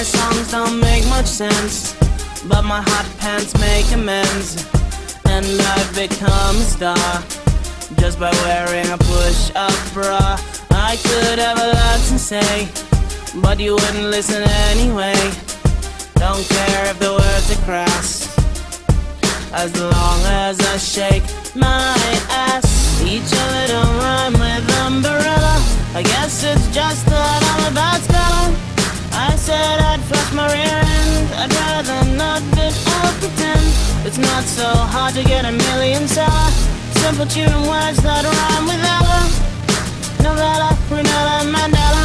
My songs don't make much sense, but my hot pants make amends. And I've become a star just by wearing a push-up bra. I could have a lot to say, but you wouldn't listen anyway. Don't care if the words are crass, as long as I shake my ass. Each other don't rhyme with umbrella. I guess it's just that I'm about spelling. I said I'd flush my rear end. I'd rather not, but I'll pretend. It's not so hard to get a million seller. Simple tune words that rhyme with Ella, Novella, Brunella, Mandela.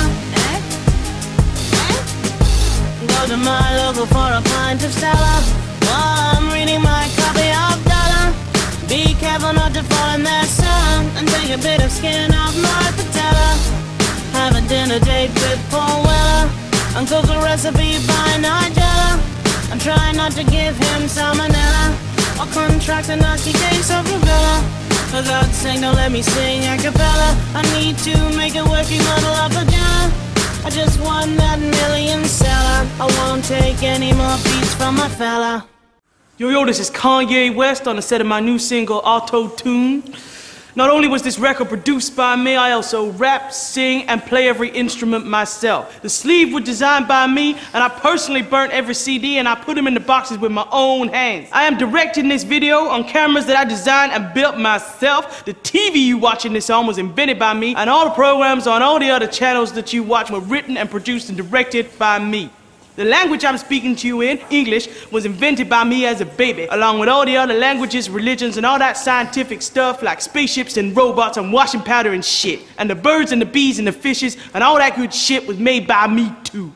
Go to my local for a pint of Stella while I'm reading my copy of Dollar. Be careful not to fall in their sun and take a bit of skin off my patella. Have a dinner date with Paul Weller and cook a recipe by Nigella. I'm trying not to give him salmonella or contract a nasty case of rubella. For God's sake, don't let me sing a cappella. I need to make a working model of vagina. I just won that million seller. I won't take any more beats from my fella. Yo, this is Kanye West on the set of my new single, Auto Tune. Not only was this record produced by me, I also rap, sing, and play every instrument myself. The sleeve was designed by me, and I personally burnt every CD and I put them in the boxes with my own hands. I am directing this video on cameras that I designed and built myself. The TV you watching this on was invented by me, and all the programs on all the other channels that you watch were written and produced and directed by me. The language I'm speaking to you in, English, was invented by me as a baby, along with all the other languages, religions, and all that scientific stuff like spaceships and robots and washing powder and shit. And the birds and the bees and the fishes and all that good shit was made by me too.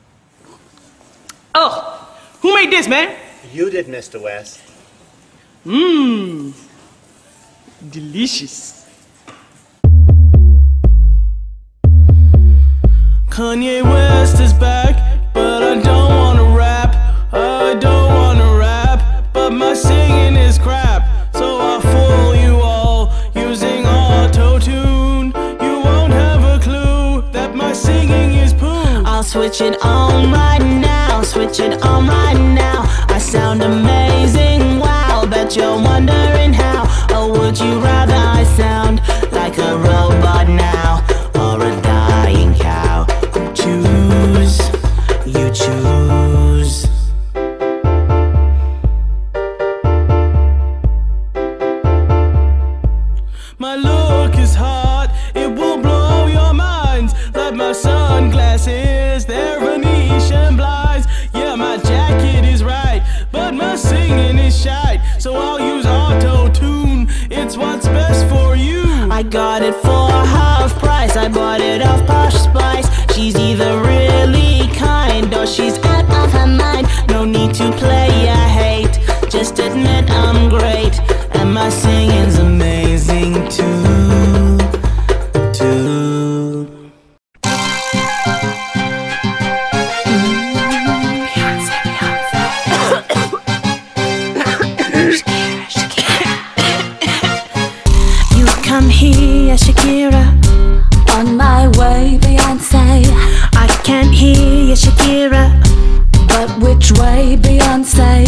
Oh, who made this, man? You did, Mr. West. Mmm, delicious. Kanye West is back. But I don't wanna rap, I don't wanna rap, but my singing is crap, so I'll fool you all using auto-tune. You won't have a clue that my singing is poo. I'll switch it on right now, switch it on right now. I sound amazing, wow, bet you're wondering how. Or would you rather I sound like a robot now, or a dying cow? Choose. You choose. My look is hot, it will blow your minds. Like my sunglasses, they're Venetian blinds. Yeah, my jacket is right, but my singing is shite. So I'll use auto-tune, it's what's best for you. I got it for half price, I bought it off Posh Spice. She's either really kind or she's out of her mind. No need to play I hate, just admit I'm great. And my singing's amazing too. You come here, Shakira. On my way, Beyonce. I can't hear you, Shakira. But which way, Beyonce?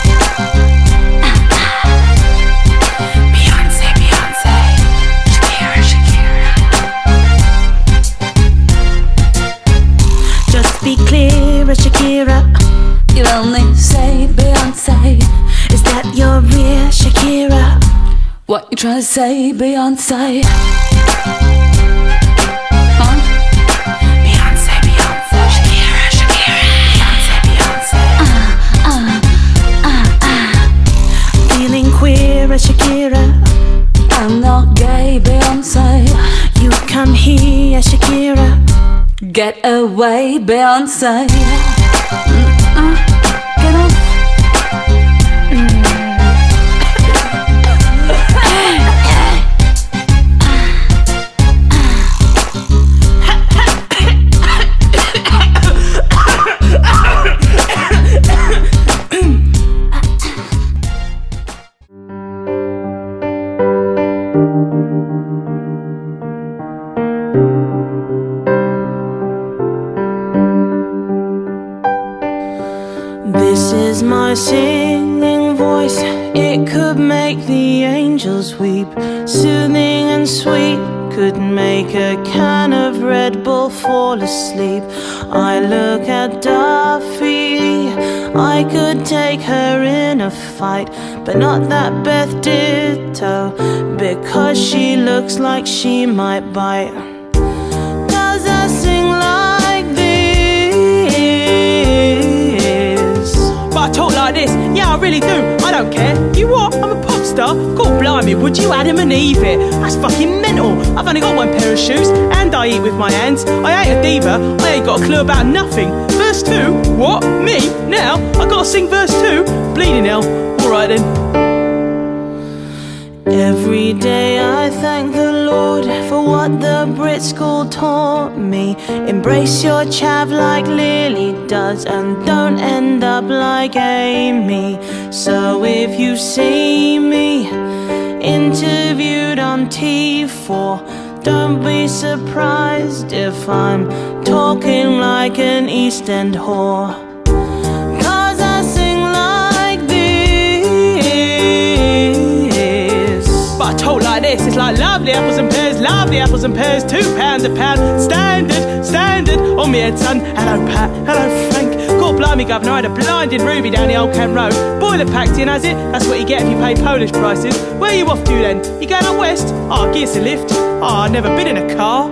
Beyonce, Beyonce. Shakira, Shakira. Just be clear, Shakira. You only say Beyonce. Is that your real Shakira? What you trying to say, Beyonce? Queer Shakira. I'm not gay, Beyonce. You come here, Shakira. Get away, Beyonce. Get on. a singing voice, it could make the angels weep. Soothing and sweet, could make a can of Red Bull fall asleep. I look at Duffy, I could take her in a fight, but not that Beth Ditto, because she looks like she might bite. Does I sing like this? But I talk like this, yeah I really do, I don't care. You what? I'm a pop star? God blimey, would you Adam and Eve it? That's fucking mental. I've only got one pair of shoes, and I eat with my hands. I ain't a diva, I ain't got a clue about nothing. Verse 2? What? Me? Now? I gotta sing verse 2? Bleeding hell. Alright then. Every day I thank the Lord for what the Brit school taught me. Embrace your chav like Lily does, and don't end up like Amy. So if you see me interviewed on T4, don't be surprised if I'm talking like an East End whore. Cause I sing like this. But I talk like this, it's like lovely apples and pears, lovely apples and pears, £2 a pound, standard, on me head son. Hello Pat, hello Frank, God blimey governor, I had a blinding ruby down the old Kent Road. Boiler packed in, has it? That's what you get if you pay Polish prices. Where you off to then? You going up west? Oh, give us a lift. Oh, I've never been in a car.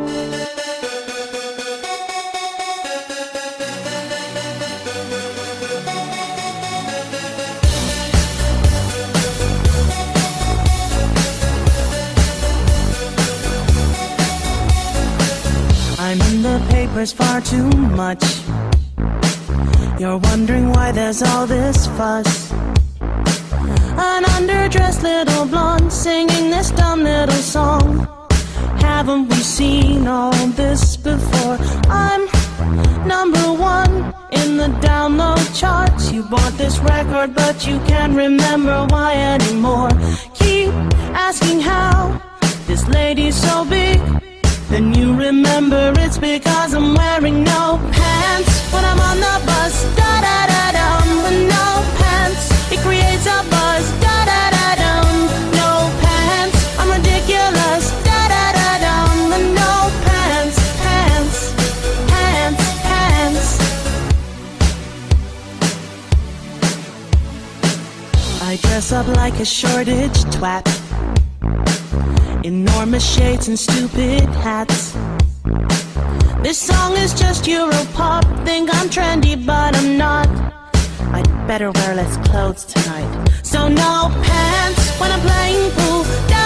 I'm in the papers far too much. You're wondering why there's all this fuss. An underdressed little blonde singing this dumb little song. Haven't we seen all this before? I'm #1 in the download charts. You bought this record but you can't remember why anymore. Keep asking how this lady's so big, then you remember it's because I'm wearing no pants when I'm on the bus. Da-da-da-dum, with no pants, it creates a buzz. Da-da-da-dum, no pants, I'm ridiculous. Da-da-da-dum, with no pants, pants, pants, pants. I dress up like a shortage twat, enormous shades and stupid hats. This song is just Europop. Think I'm trendy, but I'm not. I'd better wear less clothes tonight. So no pants when I'm playing pool.